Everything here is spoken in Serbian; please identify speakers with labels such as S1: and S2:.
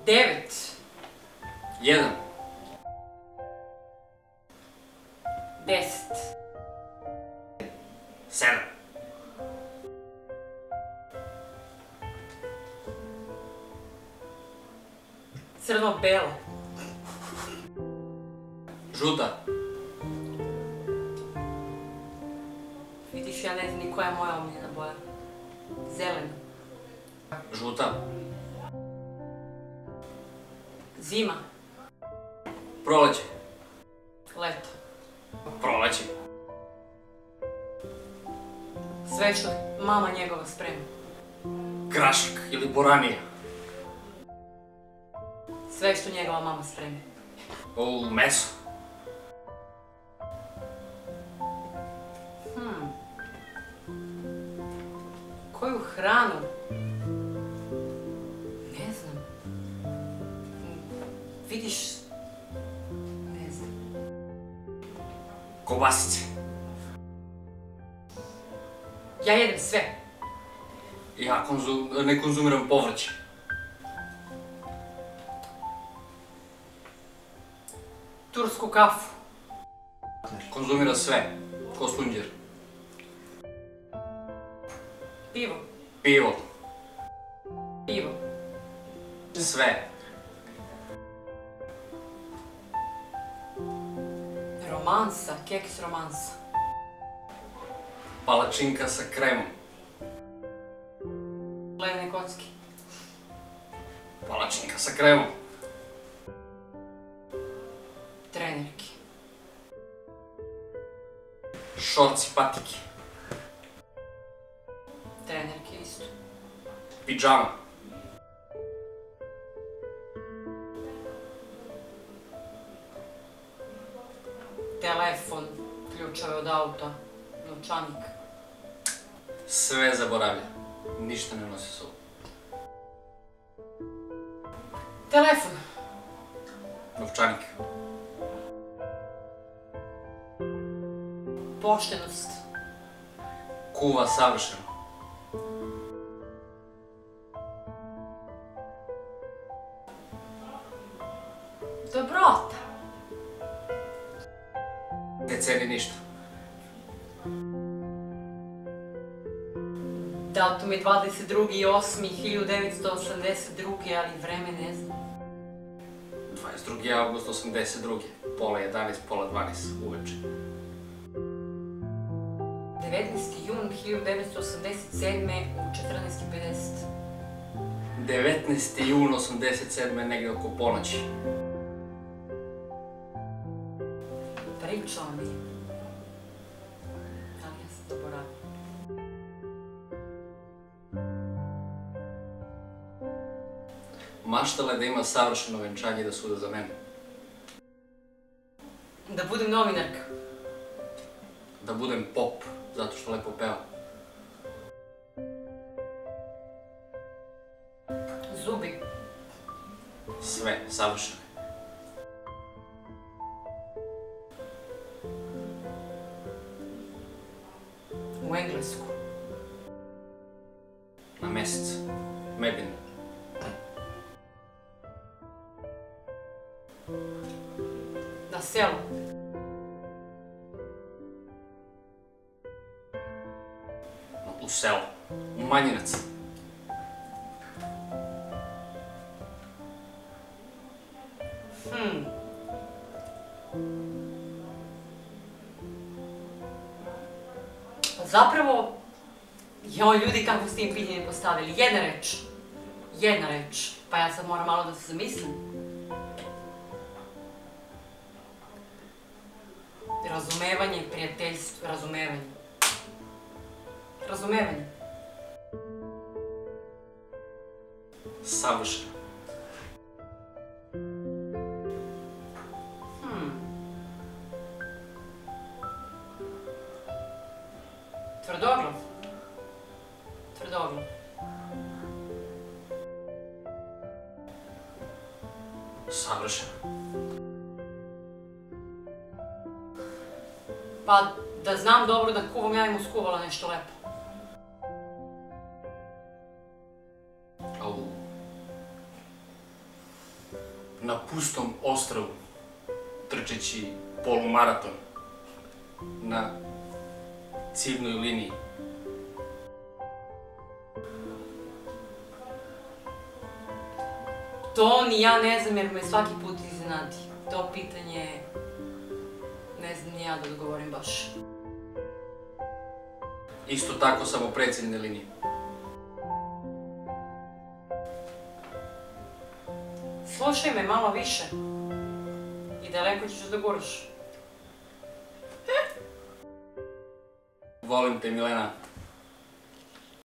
S1: 9.
S2: 1.
S1: 10.
S2: 7.
S1: Crno-bela.
S2: Žuta.
S1: Vidiš, ja ne znam ni koja je moja omiljena boja. Zelena.
S2: Žuta.
S1: Zima.
S2: Proleće.
S1: Leto.
S2: Proleće.
S1: Sve što mama njegova sprema.
S2: Krašak ili boranija.
S1: Sve što njegova mama sprema.
S2: Meso.
S1: Koju hranu? Ne znam. Vidiš... Ne znam.
S2: Kobasice.
S1: Ja jedem sve.
S2: Ja ne konzumiram povrće.
S1: Tursku kafu.
S2: Konzumira sve. Ko sunđer.
S1: Pivo.
S2: Pivo.
S1: Pivo.
S2: Sve.
S1: Romansa, keks romansa.
S2: Palačinka sa kremom.
S1: Ledene kocki.
S2: Palačinka sa kremom.
S1: Trenerki.
S2: Šorci, patike.
S1: Trenerki isto.
S2: Pidžama.
S1: Telefon, ključeve od auta, novčanik.
S2: Sve zaboravlja. Ništa ne nosi sobom.
S1: Telefon.
S2: Novčanik.
S1: Poštenost.
S2: Kuva savršeno.
S1: Dobrota.
S2: Ne ceni ništa.
S1: Datum je 22.8.1982, ali vreme ne znam.
S2: 22. avgust 82. Pola 11, pola 12 uveče.
S1: 19. jun 1987. u 14.50.
S2: 19. jun 87. negdje oko ponoći.
S1: Pričao mi. Ali ja sam zaboravila.
S2: Maštala je da ima savršeno venčanje i da suda za mene.
S1: Da budem novinarka.
S2: Da budem pop, zato što lepo peva.
S1: Zubi.
S2: Sve, savršeno.
S1: U Englesku.
S2: Na mesec. Medin.
S1: Na selu.
S2: U selo. U Manjinac.
S1: Pa zapravo, joj ljudi kako s tim pitanjem postavili. Jedna reč. Jedna reč. Pa ja sad moram malo da se zamislim. Razumevanje, prijateljstvo, razumevanje. Razumevanje.
S2: Savršeno.
S1: Tvrdoglav. Tvrdoglav.
S2: Savršeno.
S1: Pa da znam dobro da kuvam, ja im uskuvala nešto lepo.
S2: na pustom ostrvu, trčeći polumaraton na ciljnoj liniji.
S1: To ni ja ne znam jer me svaki put iznenadi. To pitanje ne znam ni ja da odgovorim baš.
S2: Isto tako samo preciljne linije.
S1: Slušaj me malo više. I daleko ćeš da guraš.
S2: Volim te, Milena.